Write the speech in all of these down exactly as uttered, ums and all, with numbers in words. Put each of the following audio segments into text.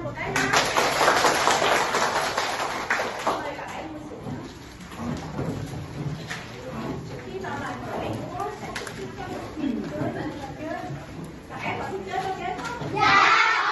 một cái nào. Mời các em ngồi xuống. Khi vào lại của em, cô sẽ tổ chức cho mình chơi và trò chơi. Các em có thích chơi trò chơi không? Dạ.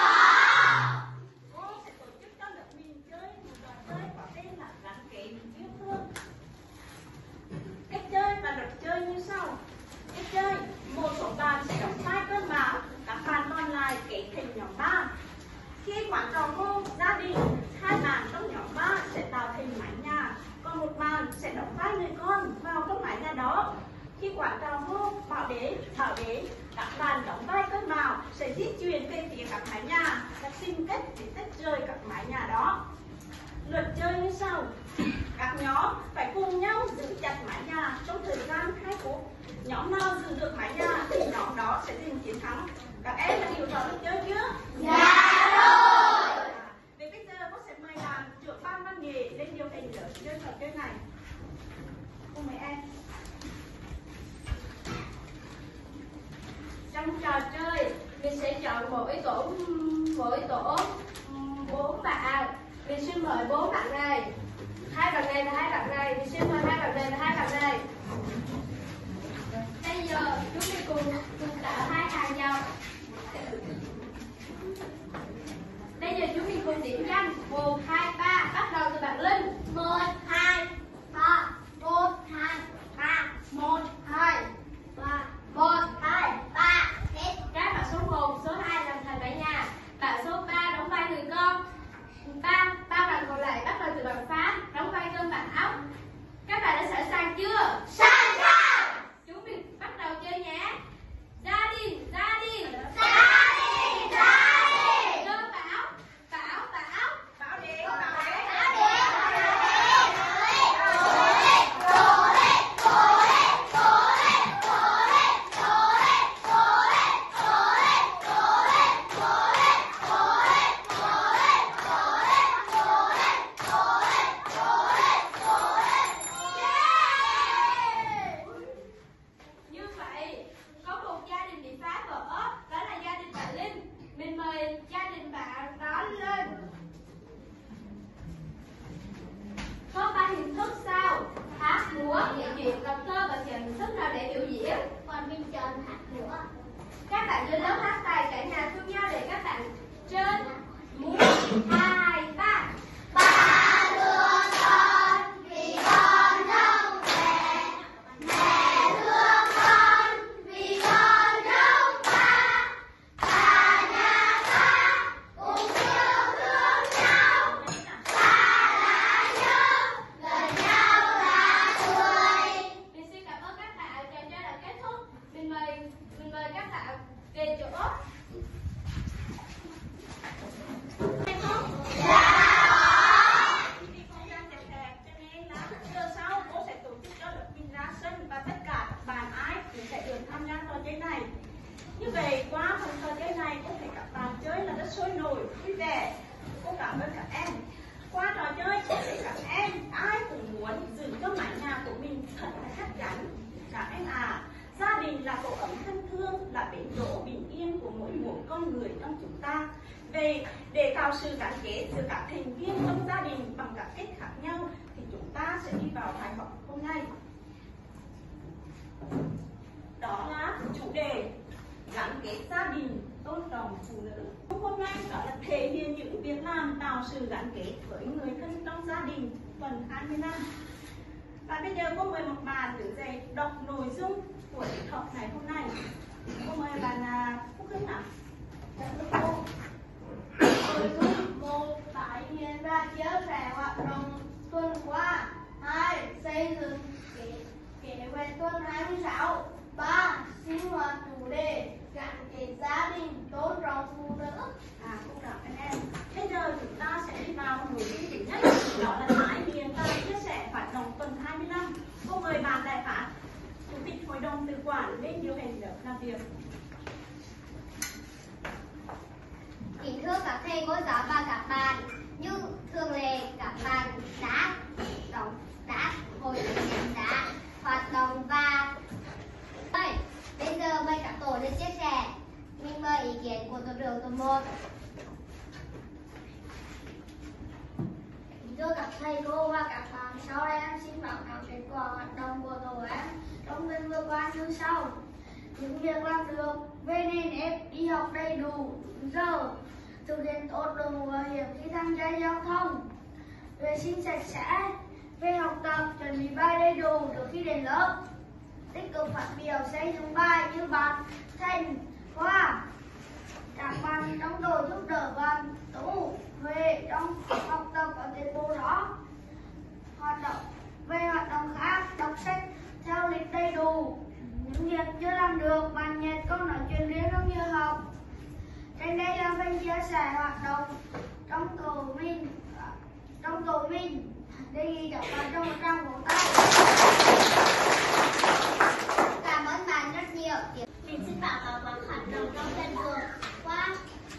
Cô sẽ tổ chức cho lớp mình chơi một trò chơi có tên là gắn kết yêu thương. Cách chơi và luật chơi như sau. Cách chơi, một số bạn sẽ đóng vai cơn bão, các bạn còn lại kết thành nhóm ba. Khi quán trò vô gia đình, hai bạn trong nhóm ba sẽ tạo thành mái nhà, còn một bạn sẽ đóng vai người con vào trong mái nhà đó. Khi quán trò vô bảo đến, bảo đến, các bạn đóng vai cơn bão sẽ di chuyển về phía các mái nhà và tìm cách để tách rời các mái nhà đó. Luật chơi như sau. Các nhóm phải cùng nhau giữ chặt mái nhà trong thời gian hai phút. Nhóm nào giữ được mái nhà thì nhóm đó sẽ giành chiến thắng. Các em đã hiểu rõ luật chơi chưa? Dạ rồi. Vì bây giờ cô sẽ mời bạn trưởng ban văn nghệ lên điều hành lớp chơi trò chơi này. Cô mời em. Trong trò chơi mình sẽ chọn mỗi tổ mỗi tổ bốn bạn. Mình xin mời bốn bạn này, hai bạn này và hai bạn này. Mình xin mời hai bạn này và hai bạn này. Bây giờ chúng mình cùng cùng tạo hai hàng dòng. Bây giờ chúng mình cùng điểm danh một, hai, ba. Bắt đầu từ bạn Linh. Một, hai, ba. Một, hai, ba. Một, hai, ba. Một, hai, ba. Hết. Các bạn số một, số hai làm thành mái nhà. Bạn số ba đóng vai người con. Ba, ba bạn còn lại bắt đầu từ bạn Phán đóng vai cơm bạn ốc. Các bạn đã sẵn sàng chưa? Sẵn sàng. Chúng mình bắt đầu chơi nhé. Gia đình, gia đình, gia đình, gia đình. Cơm Bảo, Bảo, Bảo, Bảo đến, Bảo đến, Bảo đến, Bảo đến, Cố lên, cố lên, cố lên, cố lên, cố lên, cố lên, cố lên, cố lên, cố lên, cố lên, cố lên, cố lên, cố lên, cố lên, cố lên, cố lên, cố lên. Như vậy, có một gia đình bị phá vỡ, đó là gia đình bạn Linh. Mình mời gia đình bạn đó lên. Có ba hình thức sau: hát, múa, nghệ thuật, đọc thơ và chọn hình thức nào để biểu diễn. Còn mình chọn hát múa. Các bạn lên lớp hát tài cả nhà thương nhau để các bạn trên múa. Hai, ba. Ba thương con vì con không về, mẹ thương con vì con không xa. Cả nhà ta cùng yêu thương nhau, ta là nhớ, gần nhau là cười. Mình xin cảm ơn các bạn, trò chơi đã kết thúc. Mình mời mình mời các bạn về chỗ. Như vậy, qua phần trò chơi này, có thể các bạn chơi là rất sôi nổi, vui vẻ. Cô cảm ơn các em. Qua trò chơi, có thể các em ai cũng muốn giữ cho mái nhà của mình thật là chắc chắn. Các em à, gia đình là tổ ấm thân thương, là bến đỗ bình yên của mỗi một con người trong chúng ta. Về để tạo sự gắn kết giữa các thành viên trong gia đình bằng các cách khác nhau, thì chúng ta sẽ đi vào bài học hôm nay. Đó là chủ đề gắn kết gia đình, tôn trọng phụ nữ. Hôm nay đó là thể hiện những việc làm tạo sự gắn kết với người thân trong gia đình phần hai mươi năm. Và bây giờ cô mời một bạn đứng dậy đọc nội dung của tiết học ngày hôm nay. Cô mời bạn Phúc Hưng nào. Nội dung một, tái hiện và chia sẻ hoạt động tuần qua. Hai, xây dựng kế, kế hoạch tuần hai mươi sáu. Ba, sinh hoạt chủ đề gắn kết gia đình, tôn trọng phụ nữ. À, cô cảm ơn em. Bây giờ chúng ta sẽ đi vào nội dung thứ nhất, đó là tái hiện và chia sẻ hoạt động tuần hai mươi năm. Cô mời bạn Đại Phát, chủ tịch hội đồng tự quản lên điều hành lớp làm việc. Kính thưa các thầy cô giáo và các bạn, như thường lệ các bạn đã đóng đã hội đã hoạt động và bây giờ mời các tổ lên chia sẻ. Mình mời ý kiến của tổ trưởng tổ một. thưa các thầy cô và các bạn, sau đây em xin báo cáo kết quả hoạt động của tổ em trong tuần vừa qua như sau. Những việc làm được về nền nếp đi học đầy đủ giờ, thực hiện tốt đội mũ bảo hiểm khi tham gia giao thông, vệ sinh sạch sẽ, về học tập chuẩn bị bài đầy đủ trước khi đến lớp, tích cực phát biểu xây dựng bài như bạn Thành, Hoa. Các bạn trong đội giúp đỡ bạn Tú, Huệ trong học tập ở tiến bộ đó. Hoạt động về hoạt động khác, đọc sách theo lịch đầy đủ. Những việc chưa làm được, bạn nhật câu nói chuyện riêng trong giờ học. Trên đây là phần chia sẻ hoạt động trong tổ mình, trong tổ mình. Đề nghị các bạn trong một trang vỗ tay. Cảm ơn bạn rất nhiều. Mình xin báo cáo các hoạt động trong tuần vừa qua.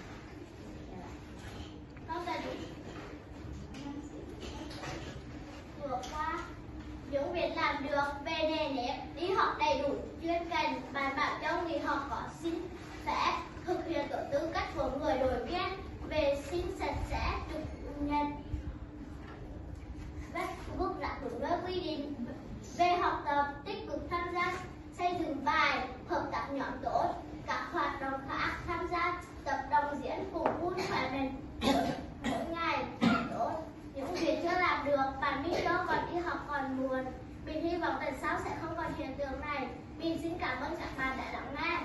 Trong tuần vừa qua, những việc làm được về nền nếp đi học đầy đủ chuyên cần, bài bản trong nghỉ học có xin phép, thực hiện tổ tư cách của người đội viên, vệ sinh sạch sẽ, thực nhận vết vứt rác đúng nơi quy định. Về học tập, tích cực tham gia xây dựng bài, hợp tác nhóm tốt, các hoạt động khác, tham gia tập đồng diễn cùng vui khỏe mạnh mỗi ngày tốt. Những việc chưa làm được, bạn Minh do còn đi học còn muộn. Mình hy vọng lần sau sẽ không còn hiện tượng này. Mình xin cảm ơn các bạn đã lắng nghe.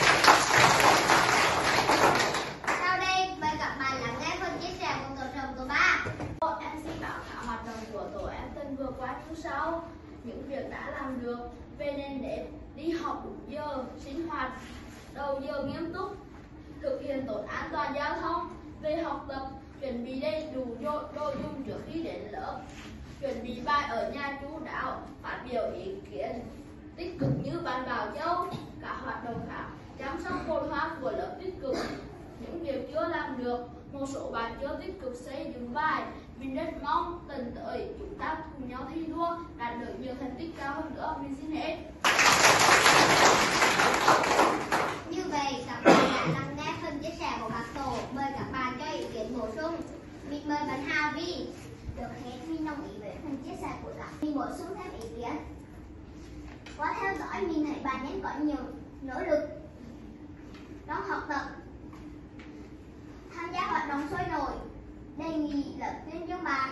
Sau đây mời các bạn lắng nghe phần chia sẻ của tổ trưởng tổ ba. Em xin báo cáo hoạt động của tổ em tuần vừa qua như sau. Những việc đã làm được về nền nếp đi học đúng giờ, sinh hoạt đầu giờ nghiêm túc, thực hiện tốt an toàn giao thông. Về học tập, chuẩn bị đầy đủ đồ dùng trước khi đến lớp, chuẩn bị bài ở nhà chú đáo, phát biểu ý kiến tích cực như bạn Bảo Châu. Các hoạt động khác, chăm sóc bồn hoa của lớp tích cực. Những việc chưa làm được, một số bạn chưa tích cực xây dựng bài. Mình rất mong tuần tới chúng ta cùng nhau thi đua đạt được nhiều thành tích cao hơn nữa. Mình xin hết. Như vậy các bạn đã lắng nghe phần chia sẻ của các tổ. Mời các bạn cho ý kiến bổ sung. Mình mời bạn Hà Vi. Được hết, mình đồng ý với phần chia sẻ của các. Mình bổ sung thêm ý kiến. Qua theo dõi, mình thấy bạn nên có nhiều nỗ lực trong học tập, tham gia hoạt động sôi nổi. Đề nghị lớp tuyên dương bạn.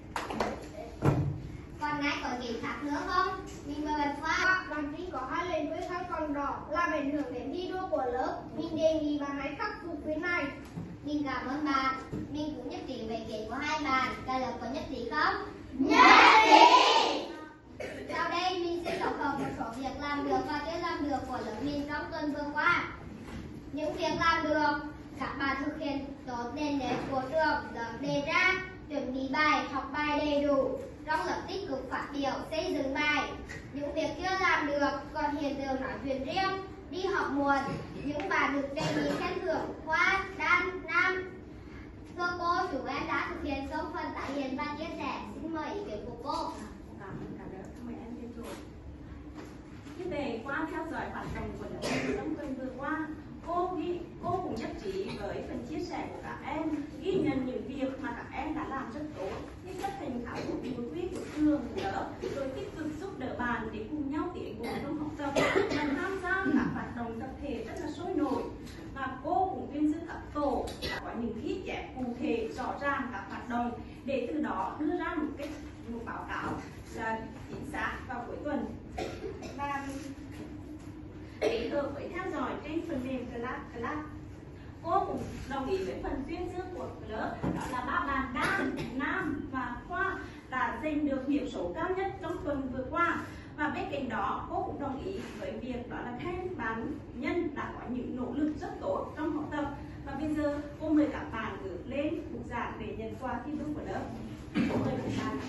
Còn ai có ý kiến khác nữa không? Mình mời bạn Khoa. Bạn Trinh có hai lần với hai con đỏ làm ảnh hưởng đến thi đua của lớp. Mình đề nghị bạn hãy khắc phục cái này. Mình cảm ơn bạn. Mình cũng nhất trí về ý kiến của hai bạn. Cả lớp có nhất trí không? Nhất trí. Sau đây mình sẽ tổng hợp một số việc làm được và chưa làm được của lớp mình trong tuần vừa qua. Những việc làm được, các bạn thực hiện tốt nền nếp của trường lớp đề ra, chuẩn bị bài, học bài đầy đủ, trong lớp tích cực phát biểu, xây dựng bài. Những việc chưa làm được, còn hiện tượng nói chuyện riêng, đi học muộn. Những bạn được đề nghị khen thưởng Khoa, Đan, Nam. Thưa cô, chúng em đã thực hiện xong phần tái hiện và chia sẻ. Xin mời ý kiến của cô. Cảm ơn cả lớp, mời em tiếp tục. Như về qua theo dõi hoạt động của lớp trong tuần vừa qua, cô ghi cô cũng nhất trí với phần chia sẻ của các em, ghi nhận những việc mà các em đã làm rất tốt, như chấp hành áp dụng nội quy của trường của lớp, rồi tích cực giúp đỡ bạn để cùng nhau tiến bộ trong học tập, và tham gia các hoạt động tập thể rất là sôi nổi. Và cô cũng tuyên dương các tổ đã có những ghi chép cụ thể rõ ràng các hoạt động để từ đó đưa ra một cái một báo cáo là chính xác vào cuối tuần. Và kết hợp với theo dõi trên phần mềm class class, cô cũng đồng ý với phần tuyên dương của lớp, đó là ba bạn Đan, Nam và Khoa đã giành được điểm số cao nhất trong tuần vừa qua. Và bên cạnh đó, cô cũng đồng ý với việc đó là khen bạn Nhân đã có những nỗ lực rất tốt trong học tập. Và bây giờ cô mời các bạn bước lên bục giảng để nhận quà thi đua của lớp. Cô mời các bạn.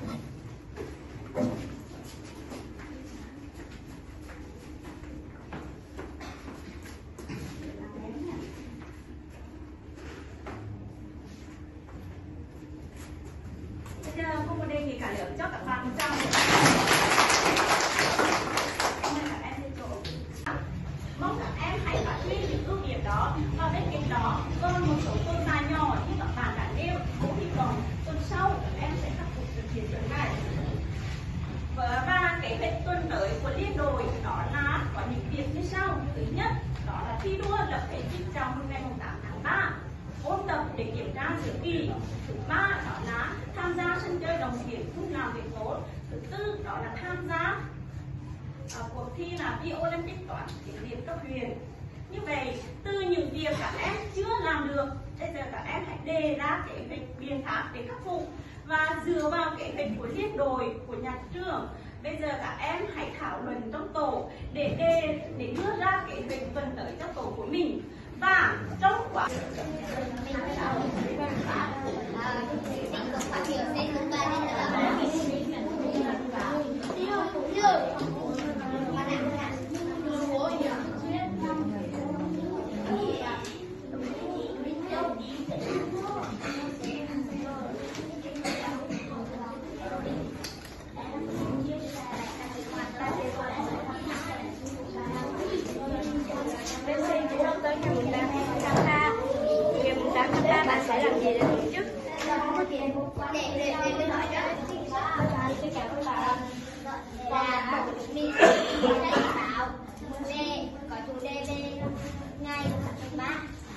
Bây giờ cô có đề nghị cả lớp cho các bạn một tràng. Mong các em hãy phát huy những ưu điểm đó, và bên cạnh đó còn một số tồn tại nhỏ như các bạn đã nêu. Cũng hy vọng tuần sau các em sẽ để kiểm tra giữa kỳ. Thứ ba đó là tham gia sân chơi đồng tiền không làm việc tốt. Thứ tư đó là tham gia uh, cuộc thi là Vi Olympic toán tiếng Việt cấp huyện. Như vậy từ những việc các em chưa làm được, bây giờ các em hãy đề ra kế hoạch biện pháp để khắc phục và dựa vào kế hoạch của liên đội của nhà trường. Bây giờ các em hãy thảo luận trong tổ để đề để đưa ra kế hoạch tuần tới cho tổ của mình. Và trong quá bạn sẽ làm gì để tổ chức? để để để tôi nói cho là mình sẽ thảo đề có chủ đề về ngày tháng ba.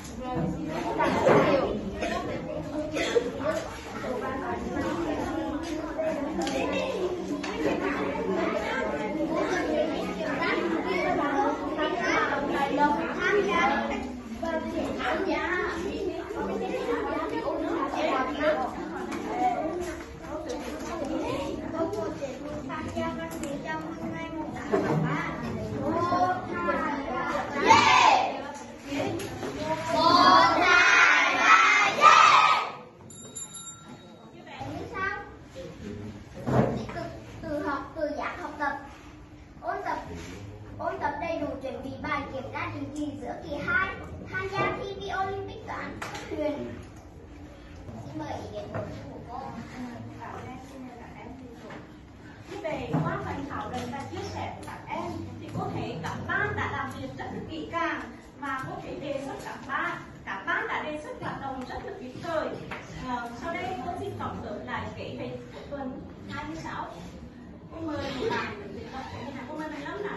Ôn tập đầy đủ chuẩn bị bài kiểm tra định kỳ giữa kỳ hai, tham gia thi Vi Olympic toán cấp huyện. Xin mời ý kiến của cô. Như vậy qua phần thảo luận và chia sẻ của các em thì cô thấy các ban đã làm việc rất là kỹ càng và cô thấy đề xuất các ban các ban đã đề xuất hoạt động rất là kịp thời. À, sau đây cô xin tổng hợp lại kế hoạch của tuần hai mươi sáu. Cô mời một bạn cô mời mình lắm nào.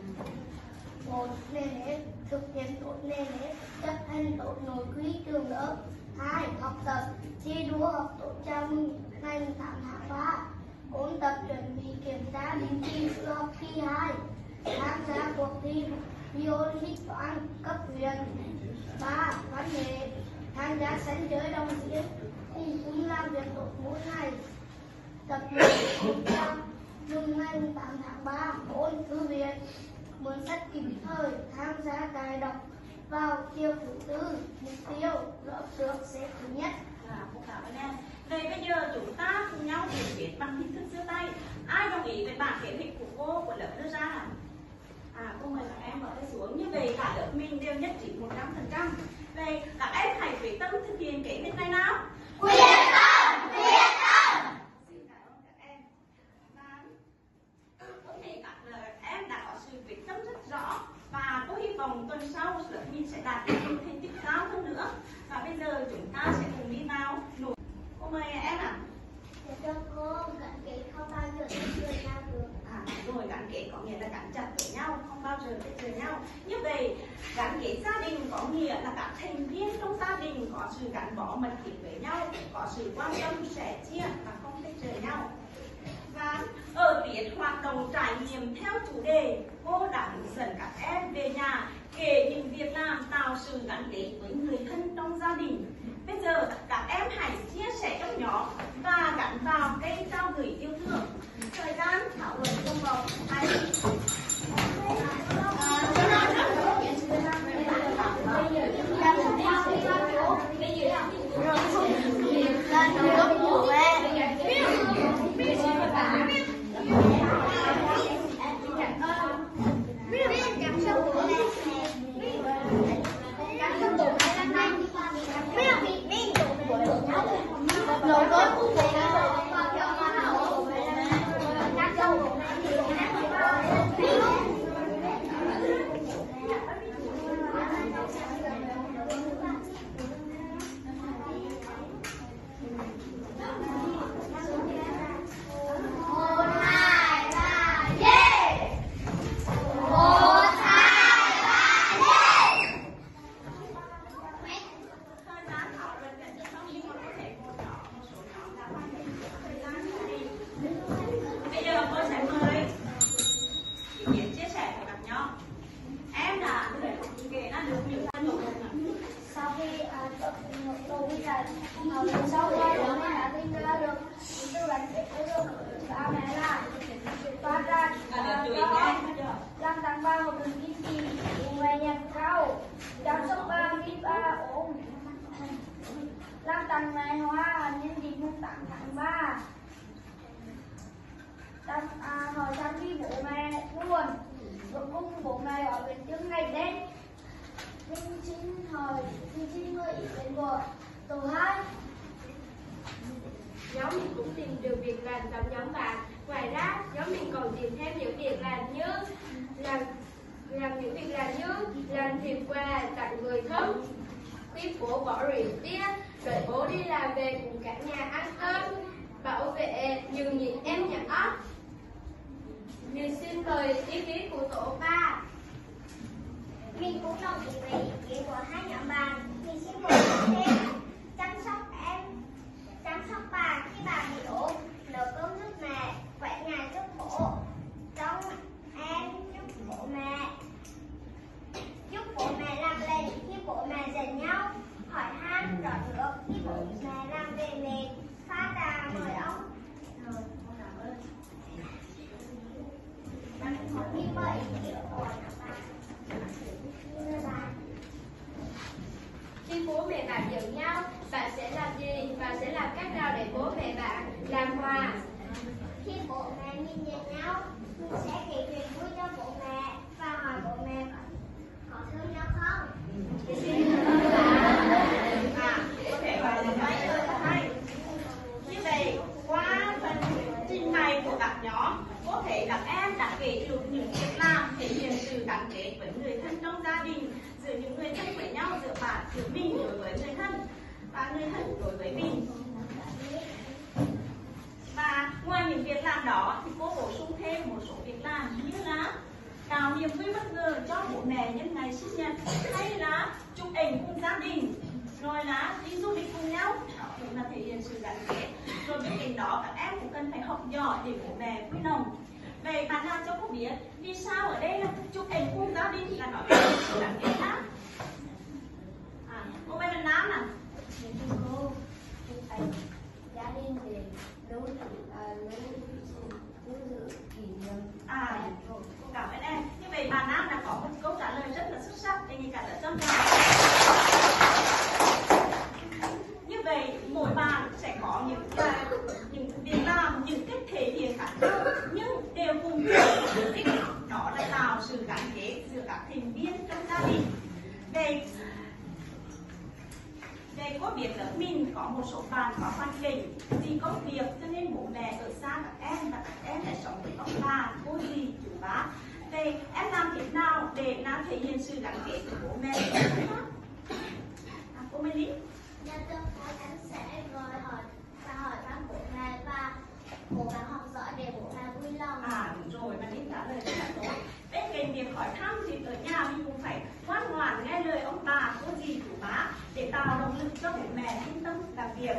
Một, nền nếp thực hiện tốt nền nếp chấp hành tốt nội quy trường lớp. Hai, học tập thi đua học tốt chào mừng ngày tám tháng ba. Ôn tập chuẩn bị kiểm tra định kỳ giữa học kỳ hai. Tham gia cuộc thi Vi Olympic toán cấp huyện. Ba, văn nghệ tham gia sân chơi đồng diễn cùng cùng làm việc tốt mỗi ngày. Tập luyện kiểm tra dùng ngày tám tháng ba. Ôn thư viện mượn sách kịp thời, tham gia cài đọc vào chiều thứ tư. Mục tiêu lớp được xếp thứ nhất. À, cô cảm ơn em. Vậy bây giờ chúng ta cùng nhau để viết bằng hình thức giơ tay. Ai đồng ý với bản kế hoạch của cô của lớp đưa ra nào? À, cô mời các em bỏ tay xuống. Như vậy cả lớp mình đều nhất trí một trăm phần trăm. Vậy các em hãy quyết tâm thực hiện kế hoạch này nào. Quyết tâm, quyết tâm. Xin cảm ơn các em. Và có thể các em đã có sự quyết tâm rất rõ và tôi hy vọng tuần sau lớp mình sẽ đạt được những thành tích cao hơn nữa. Và bây giờ chúng ta sẽ cùng đi vào nội. Cô mời em ạ. Để cho cô gắn kết không bao giờ tách rời nhau được. À, rồi gắn kết có nghĩa là gắn chặt với nhau, không bao giờ tách rời nhau. Như vậy gắn kết gia đình có nghĩa là các thành viên trong gia đình có sự gắn bó mật thiết với nhau, có sự quan tâm sẻ chia và không tách rời nhau. Và ở tiết hoạt động trải nghiệm theo chủ đề, cô đã hướng dẫn các em về nhà kể những việc làm tạo sự gắn kết với người thân trong gia đình. Bây giờ các em hãy chia sẻ trong nhóm và gắn vào cây trao gửi yêu thương. Thời gian thảo luận trong vòng hai phút. Cảm xúc của em. Cảm xúc của em. tập đầu đi là học từ sau qua đó nên đã tin ra được tư gắn kết được ba mẹ là ba ra làm tăng ba một đường kim chi ngoài nhạc cao chăm sóc ba kim ba ổn làm tăng ngày hoa nhân dịp mùng tám tháng ba à, hỏi thăm đi bố mẹ luôn rồi cùng bố mẹ ở bên trước ngày đen mình xin hỏi mình xin mời ý kiến của tổ hai. Nhóm mình cũng tìm được việc làm trong nhóm bạn. Ngoài ra, nhóm mình còn tìm thêm những việc làm như làm làm những việc làm như làm thiệp quà tặng người thân, khuyên bố bỏ rượu bia, đợi bố đi làm về cùng cả nhà ăn cơm, bảo vệ nhường nhịn em nhỏ. Mình xin mời ý kiến của tổ ba. Mình cũng đồng ý với ý kiến của hai nhóm bạn. Mình xin bổ sung thêm chăm sóc em, chăm sóc bà khi bà bị ốm, nấu cơm giúp mẹ, quét nhà giúp bố, trông em giúp bố mẹ, giúp bố mẹ làm lệnh khi bố mẹ giận nhau, hỏi han rót nước khi bố mẹ làm về mệt, pha trà mời ông. Rồi, con cảm ơn. Mình mời ý kiến của nhóm bạn. Khi bố mẹ bạn giận nhau, bạn sẽ làm gì và sẽ làm cách nào để bố mẹ bạn làm hòa? Khi bố mẹ mình giận nhau, mình sẽ kể chuyện vui cho bố mẹ và hỏi bố mẹ có thương nhau không? À, có thể gọi là mấy hay. Như vậy, qua phần trình bày của các nhóm, có thể các em đã kể được những việc làm thể hiện sự gắn kết với người thân trong gia đình, giữa những người thân với nhau, giữa bạn, giữa mình đối với người thân và người thân đối với mình. Và ngoài những việc làm đó thì cô bổ sung thêm một số việc làm như là tạo niềm vui bất ngờ cho bố mẹ nhân ngày sinh nhật, hay là chụp ảnh cùng gia đình, rồi là đi du lịch cùng nhau, đó cũng là thể hiện sự gắn kết. Rồi bên cạnh đó các em cũng cần phải học giỏi để bố mẹ vui lòng. Vậy bạn nào cho cô biết vì sao ở đây là chụp ảnh cùng gia đình là nói về sự gắn kết á? À, cô bên Việt Nam à? Cô chụp ảnh gia đình để lưu giữ lưu giữ kỷ niệm. À, cô cảm ơn em. Như vậy bạn Nam đã có một câu trả lời rất là xuất sắc, đề nghị cả lớp chấm. Như vậy mỗi bạn sẽ có những cái những việc làm, những cách thể hiện khác nhau, nhưng đều cùng chung mục đích, đó là tạo sự gắn kết giữa các thành viên trong gia đình. Về về có biết là mình có một số bạn có hoàn cảnh vì công việc cho nên bố mẹ ở xa các em và các em lại sống với ông bà, cô dì, chú bác. Về em làm thế nào để nó thể hiện sự gắn kết của bố mẹ? À, cô Minh Lý. Nhà tôi có em sẽ gọi hỏi và hỏi thăm bố mẹ và cố gắng học giỏi để bố mẹ vui lòng. À đúng rồi, Minh Lý trả lời rất là tốt. Bên cạnh việc hỏi thăm thì ở nhà mình cũng phải ngoan ngoãn nghe lời ông bà, cô dì, chú bác để tạo động lực cho bố mẹ yên tâm làm việc.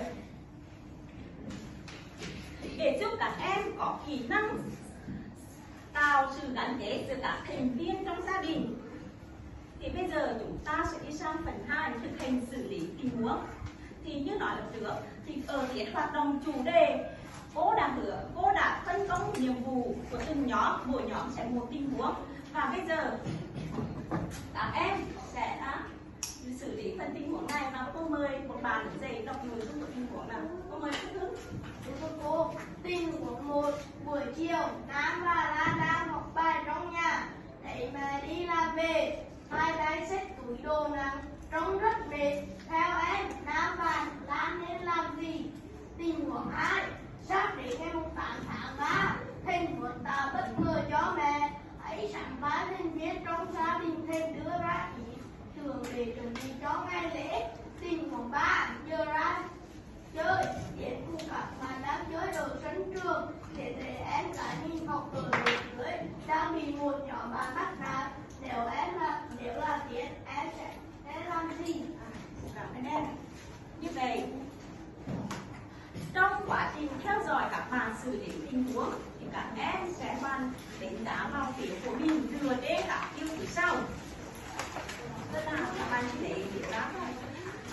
Để giúp các em có kỹ năng tạo sự gắn kết giữa các thành viên trong gia đình, thì bây giờ chúng ta sẽ đi sang phần hai, thực hành xử lý tình huống. Thì như nói lần trước, thì ở tiết hoạt động chủ đề, cô đã hứa, cô đã phân công nhiệm vụ của từng nhóm, mỗi nhóm sẽ một tình huống. Và bây giờ các em sẽ xử lý phần tình huống này, và cô mời một bạn dạy đọc nội dung của tình huống nào. Cô mời Phước Hưng. Thưa cô, tình huống một, buổi chiều, Nam và Lan đang học bài trong nhà. Thấy mẹ đi làm về, hai tay xách túi đồ nặng, trông rất mệt. Theo em, Nam và Lan nên làm gì? Tình huống hai, sắp đến ngày tám tháng ba, Thành muốn tạo bất ngờ cho mẹ. Hãy sẵn ba thành viên trong gia đình Thành đưa ra ý tưởng để chuẩn bị cho ngày lễ. Tình huống ba, giờ ra chơi, đến cùng các bạn đang chơi ở sân trường để để em cả nhìn học ở đội dưới đang bị một nhóm bạn bắt nạt. Nếu em là nếu là Tiến, em sẽ sẽ làm gì? À, cảm ơn em. Như vậy, trong quá trình theo dõi các bạn xử lý tình huống thì các em sẽ bàn đánh giá vào phía của mình dựa trên các tiêu chí sau. Tức là các bạn chỉ để hiểu ra thôi.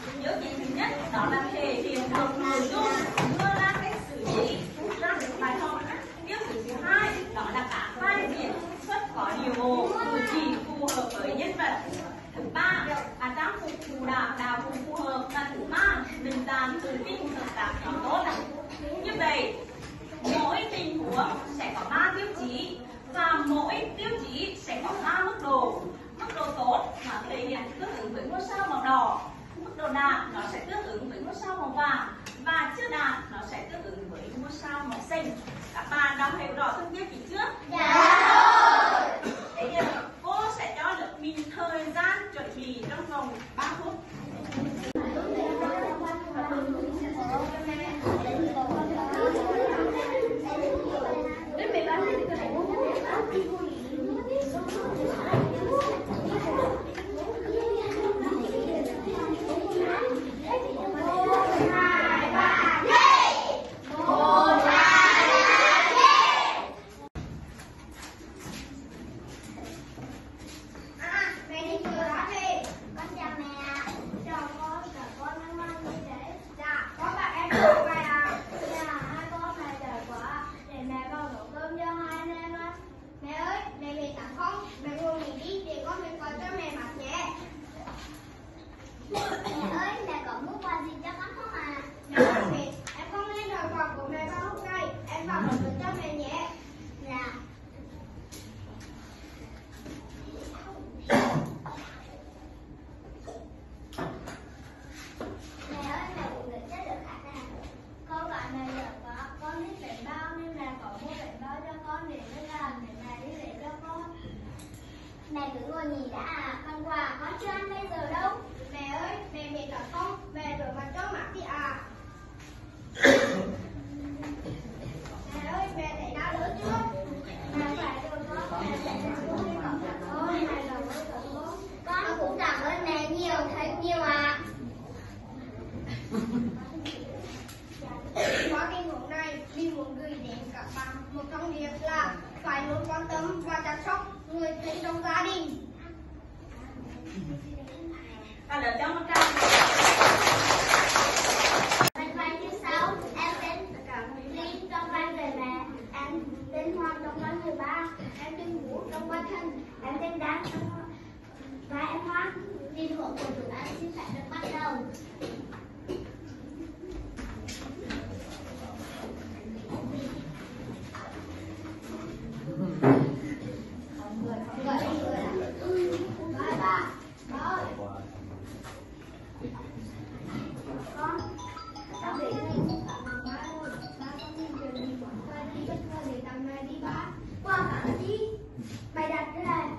Dấu chỉ thứ nhất đó là thể hiện được nội dung, đưa ra cách xử lý ra được bài học. Dấu chỉ thứ hai đó là cả hai diễn xuất có điều bộ, cử chỉ phù hợp với nhân vật. Thứ ba là trang phục phù đạo, đạo phục phù hợp. Và thứ ba mình làm từ kinh hợp tác nó tốt. Như vậy mỗi tình huống sẽ có ba tiêu chí và mỗi tiêu chí sẽ có ba mức độ. Mức độ tốt nó thể hiện tương ứng với ngôi sao màu đỏ, mức độ đạt nó sẽ tương ứng với ngôi sao màu vàng, và chưa đạt nó sẽ tương ứng với ngôi sao màu xanh. Các bạn đã hiểu rõ từng tiêu chí chưa? Dạ. Thế thì cô sẽ cho lớp mình thời gian chuẩn bị trong vòng ba phút. Mẹ cứ ngồi nghỉ đã à, con quà con chưa ăn bây giờ đâu. Mẹ ơi, mẹ mệt cả không? Mẹ rửa mặt cho mặt đi à. Mẹ ơi, mẹ thấy đau đớn chưa? Mẹ phải rồi con, mẹ sẽ làm luôn đi cẩn thận thôi. Mẹ làm ơn con. Con cũng cảm ơn mẹ nhiều, thật nhiều ạ. Qua tình huống này, mình muốn gửi đến các bạn một thông điệp là phải luôn quan tâm và chăm sóc người thân trong gia đình. Và lớp cho một tràng. Bài bài thứ sáu, em tên Linh trong vai người mẹ, em tên Hoàng trong vai người ba, em tên Vũ trong vai thân, em tên Đan trong vai em Hoàng. Tình huống của tụi anh xin phép được bắt đầu. Mày đặt cái này.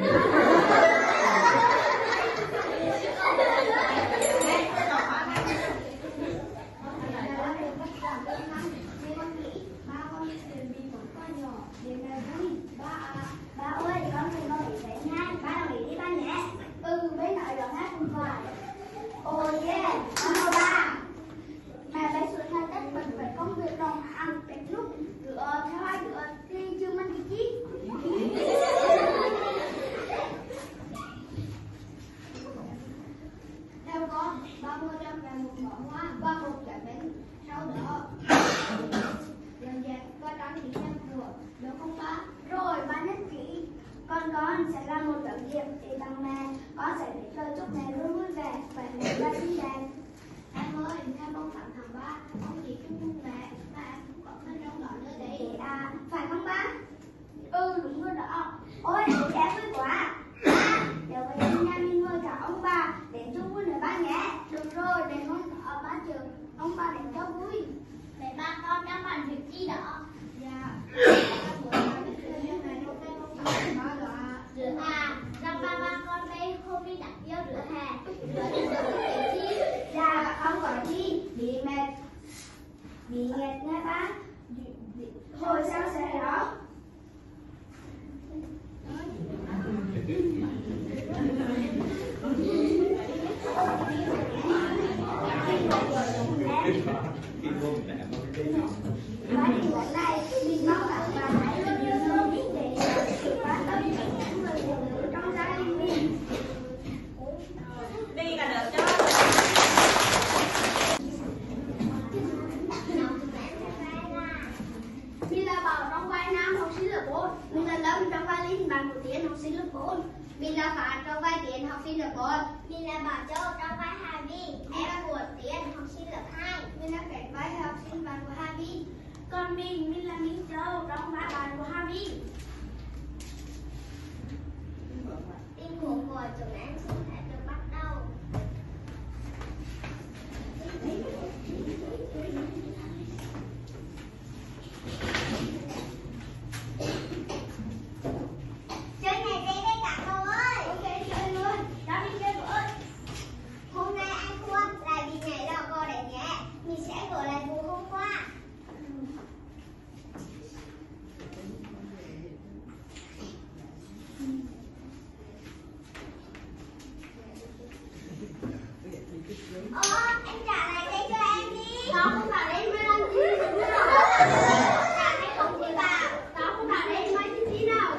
Ba ơi, con cùng đồng ý với nha. Ba đồng ý đi ba nhé. Ừ, mấy nói đó hát cùng phải. Oh yeah, con hầu ba. Mẹ bé xuống nhà đất bật với công việc đồng hàng đến lúc rửa theo hai rửa thì chưa mang cái chi. Theo con, ba mua trăm và một mỏ hoa và một cái bánh. Sau đó dần dần và trang trí nhân của được không ba? Rồi ba nhất trí. Con con sẽ làm một tấm thiệp để tặng mẹ. Con sẽ để lời chúc mẹ luôn vui vẻ và mẹ ba xinh đẹp. Em ơi, theo con thẳng thẳng ba, con chỉ chúc mừng mẹ và em cũng có phần trong đó nữa đấy. À, phải không ba? Ừ, đúng rồi đó. Ôi, em vui quá. À, giờ về nhà mình ngồi chào ông bà đến chúc vui nữa ba nhé. Được rồi, để con ở ba trường ông bà đến cho vui. Để ba con đang bàn việc chi đó. Dạ. Rửa à, rằng ba ba con đây hôm đi đặt vô rửa hè. Rửa đi rửa cái chi. Dạ, không có chi, bị mệt. Bị nghẹt nha ba. Hồi sao sẽ đó. Ba tình huống này, mình mong các bạn hãy luôn yêu thương để sự quan tâm đến những người phụ nữ trong gia đình mình. Đi cả lớp cho. Phạm trong vai Tiến, học sinh lớp một. Mình là Bảo Châu trong vai Hà Vi. Em là của Tiến, học sinh lớp hai. Mình là Cảnh vai học sinh bạn của Hà Vi. Còn mình, mình là Minh Châu trong vai bạn của Hà Vi. Tình huống của chúng em xin phép được bắt đầu. Chơi này đây đây cả cậu ơi. Ok, chơi luôn. Đã đi chơi với. Hôm nay anh thua là vì nhảy lò cò đánh nhẹ. Mình sẽ gỡ lại vụ hôm qua. Ồ, anh trả lại đây cho em đi. Tao không phải đây mới làm gì. Trả đây không thì bảo. Tao không phải đây mới gì gì nào.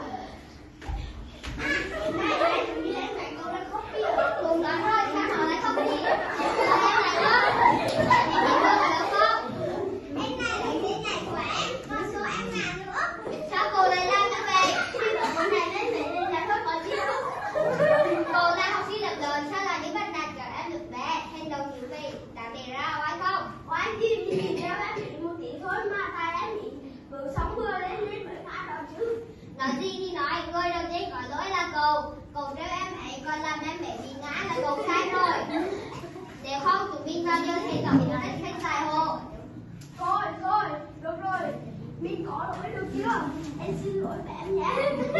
Này, này, đi lên phải cậu lại khóc đi. Cùng lắm rồi, sao họ lại không đi? Sao em lại không? Em đi đâu mà đâu không? Em này là cái nhảy của em. Còn số em làm nữa. Sao cô lại làm như vậy? Khi mà con này lên để lên là thôi có gì đâu. Cô là học sinh lớp lớn, sao lại đi bắt nạt các em được bé? Hành động như vậy đã để ra oai không? Oai gì mình chỉ ra em chỉ một tí thôi mà tại em chỉ vừa sống vừa lên lên mới phá đó chứ. Nói gì thì nói, người đầu tiên có lỗi là cậu. Cậu trêu em ấy còn làm em bé bị ngã là cậu sai rồi. Nếu không tụi mình bao giờ thấy rõ nó rất khách dài hồ. Rồi, rồi, được rồi. Mình có lỗi được chưa? Em xin lỗi với em nhé.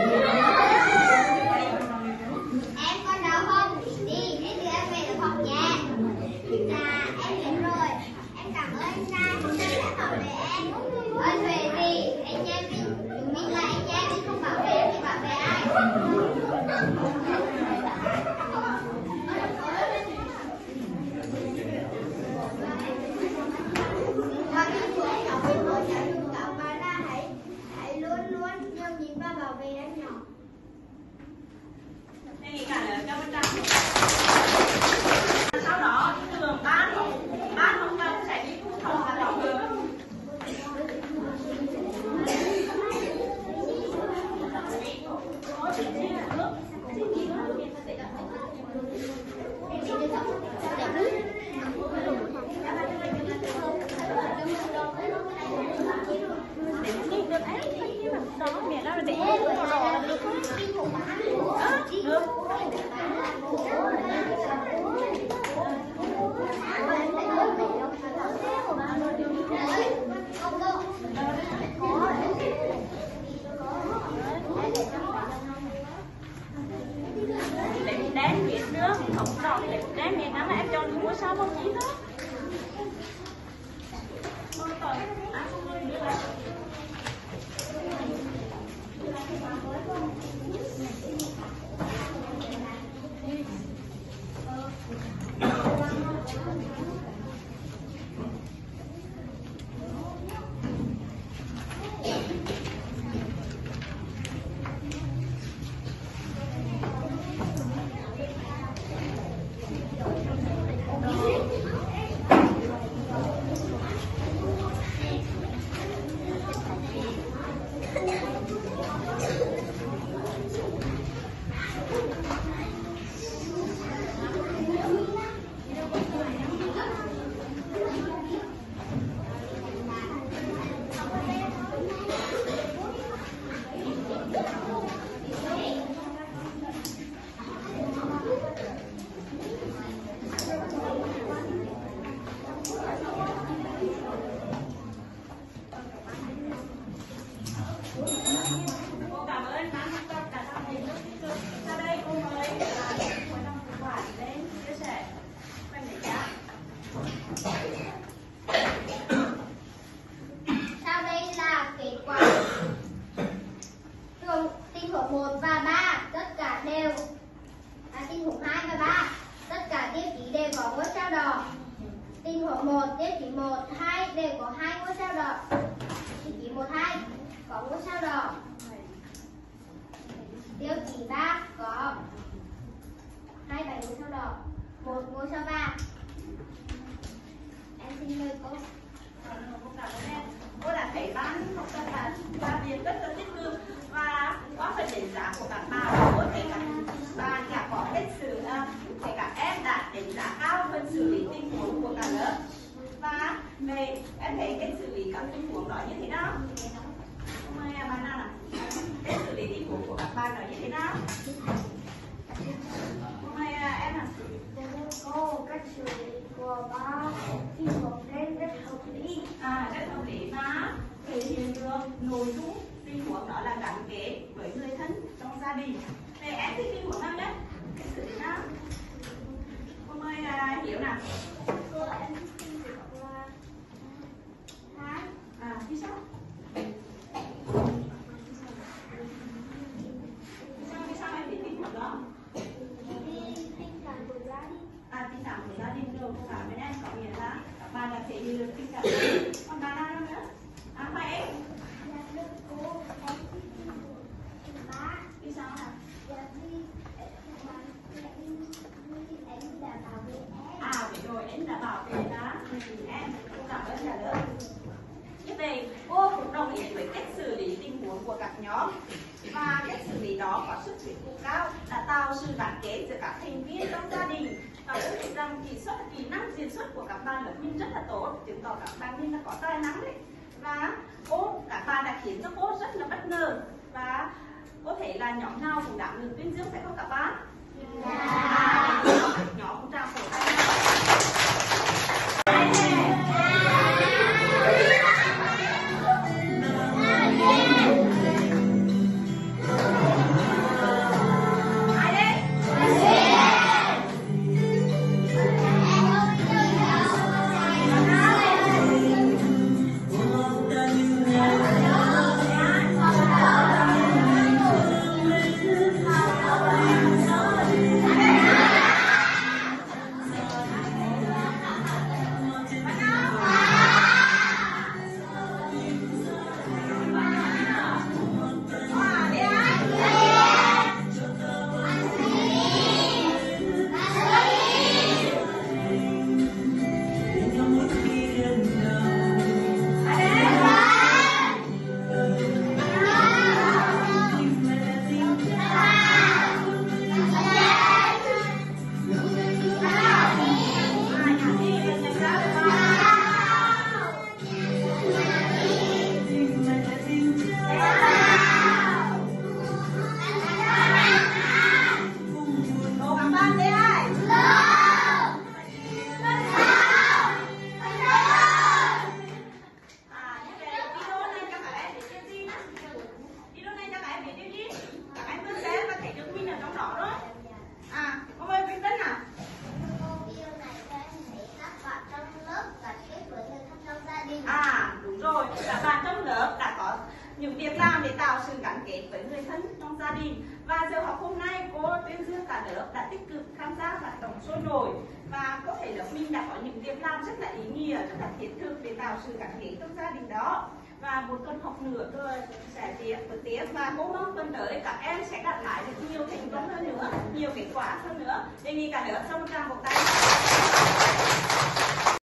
Em còn đau không? Đi, để đưa em về được học nhé. Dạ, em hiểu rồi. Em cảm ơn anh trai hôm nay đã bảo vệ em. Ơn về gì? Anh em mình, chúng mình là anh em, mình không bảo vệ em thì bảo vệ ai? Và khi tuổi học với tôi giáo dục cậu và ra hãy hãy luôn luôn nhường nhịn và bảo vệ em nhỏ. Đây cả là cho bên trong. Sau đó thường bán bán không cần sẽ đi thu thập và đọc được. Đó mẹ đó là để được không? Được. Để mình đếm miệng nữa, không đọc để mình đếm miệng mà em cho đừng mua sao không chí hết. Ôi trời, á không ơi nữa là. Sau đây là kết quả. Thường tình huống một và ba tất cả đều à, tình huống hai và ba tất cả tiêu chí đều có ngôi sao đỏ. Tình huống một tiêu chí một, hai đều có hai ngôi sao đỏ. Tiêu chí một, hai có ngôi sao đỏ. Tiêu chí ba có hai bảy ngôi sao đỏ, một ngôi sao vàng. Em xin mời cô. Cô đã thấy ban học sinh là ba việc rất là tích cực và có phần đánh giá của các bạn, có thể các bạn Về em thấy cách xử lý các tình huống đó như thế nào? Mời bạn nào nào. Cách xử lý tình huống của các bạn đó như thế nào? Mời em nào. Cô, cách xử lý của ba tình huống trên rất hợp lý. À, rất hợp lý và thể hiện được nội dung tình huống đó là gắn kết với người thân trong gia đình. Về em thích tình huống nào nhất? Cách xử lý nào? Mời uh, Hiếu nào. Cô em thích tình huống là hai. À, vì sao? Vì sao, vì sao em thích tình huống đó? Vì tình cảm của gia đình. À, tình cảm của gia đình rồi, cô bảo bên em có nghĩa là các bạn đã thể hiện được tình cảm. Còn bạn nào nữa? À, phải em. Dạ được cô, em thích tình huống thứ ba. Vì sao nào? Dạ vì em em đã bảo vệ em. À, vậy rồi, em đã bảo vệ đó. Em, cô cảm ơn trả lời. Như vậy, cô cũng đồng ý với cách xử lý tình huống của các nhóm. Và cách xử lý đó có sức thuyết phục cao, đã tạo sự gắn kết giữa các thành viên trong gia đình. Và tôi thấy rằng kỹ xuất, kỹ năng diễn xuất của các bạn lớp mình rất là tốt, chứng tỏ các bạn mình là có tài năng đấy. Và cô, các bạn đã khiến cho cô rất là bất ngờ. Và có thể là nhóm nào cũng đảm được tuyên dương phải không các bạn? À, nhóm cũng trao phổ tay. những việc làm để tạo sự gắn kết với người thân trong gia đình. Và giờ học hôm nay cô tuyên dương cả lớp đã tích cực tham gia hoạt động sôi nổi, và có thể lớp mình đã có những việc làm rất là ý nghĩa, rất là thiết thực để tạo sự gắn kết trong gia đình đó. Và một tuần học nữa rồi sẽ tiếp bước tiếp, và cô mong tuần tới các em sẽ đạt lại được nhiều thành công hơn nữa, nhiều kết quả hơn nữa. Đề nghị cả lớp trong một tràng một tay.